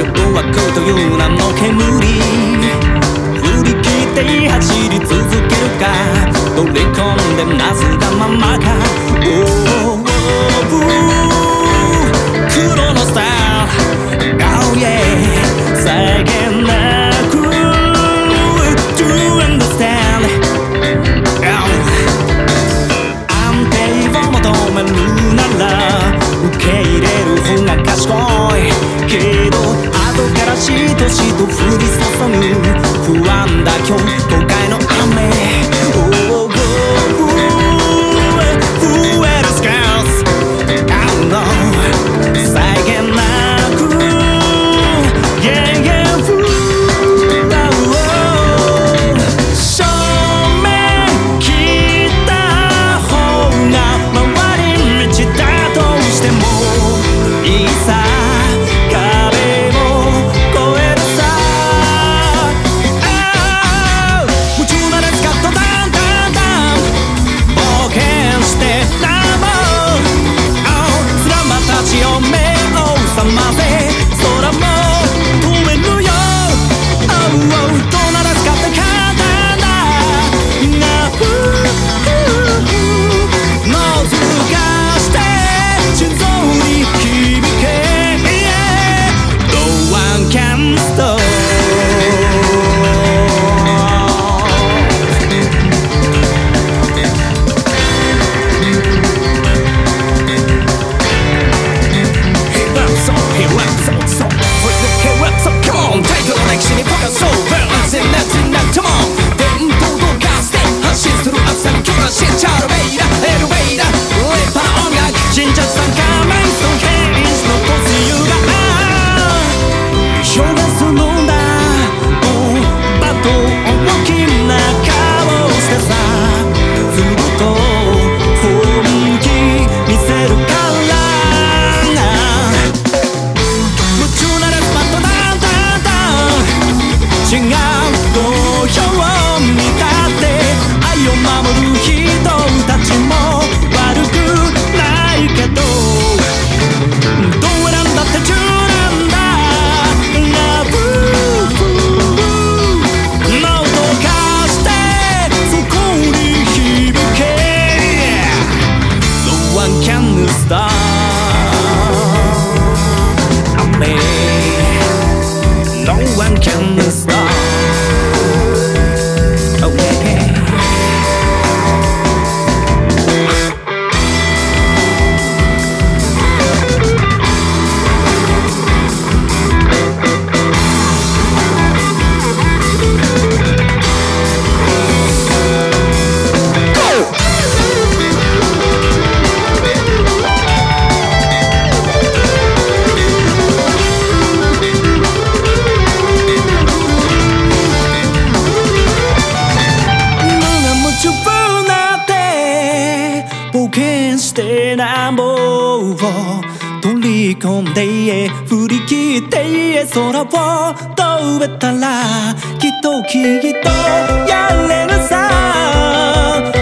ドは恋という名の煙振り切って走り続けるか取り込んでなすがままか黒のスタイル Oh yeah 際限なく To understand安定を求めるなら受け入れる方が賢いけど後からしとしと降り注ぐ不安だ今日都会の雨してなんぼを取り込んで振り切って空を飛べたらきっとやれるさ